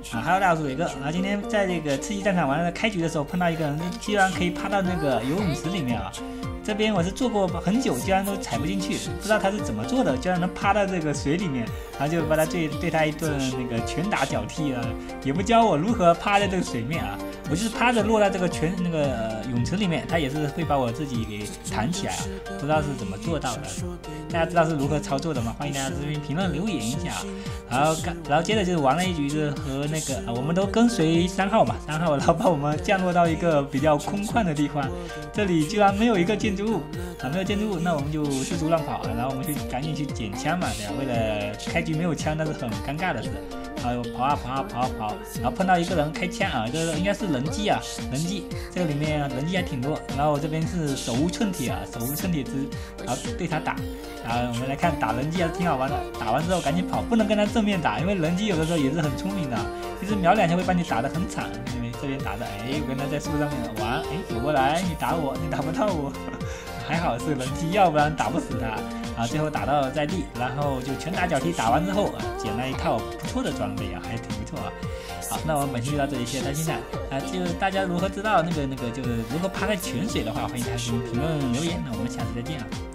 啊，还有大鼠伟哥啊，今天在这个刺激战场完了开局的时候碰到一个人，居然可以趴到那个游泳池里面啊。这边我是做过很久，居然都踩不进去，不知道他是怎么做的，居然能趴到这个水里面，然后就把他对他一顿那个拳打脚踢啊，也不教我如何趴在这个水面啊，我就是趴着落到这个泳池里面，他也是会把我自己给弹起来啊，不知道是怎么做到的，大家知道是如何操作的吗？欢迎大家这边评论留言一下啊。然后接着就是玩了一局，是和那个我们都跟随3号嘛，3号然后把我们降落到一个比较空旷的地方，这里居然没有一个建筑物啊，没有建筑物，那我们就四处乱跑啊，然后我们赶紧去捡枪嘛，对吧？为了开局没有枪，那是很尴尬的事。然后跑啊，然后碰到一个人开枪啊，这个应该是人机啊，人机这个里面人机还挺多。然后我这边是手无寸铁啊，手无寸铁之，然后对他打。然后我们来看打人机还是挺好玩的，打完之后赶紧跑，不能跟他正面打，因为人机有的时候也是很聪明的，其实秒2下会把你打得很惨。因为这边打的，我跟他在树上面玩，走过来你打我，你打不到我，还好是人机，要不然打不死他。啊，最后打到在地，然后就拳打脚踢，打完之后捡了一套不错的装备啊，还挺不错啊。好，那我们本期就到这里，谢谢大家欣赏啊。就大家如何知道那个就是如何趴开泉水的话，欢迎大家评论留言，那我们下次再见啊。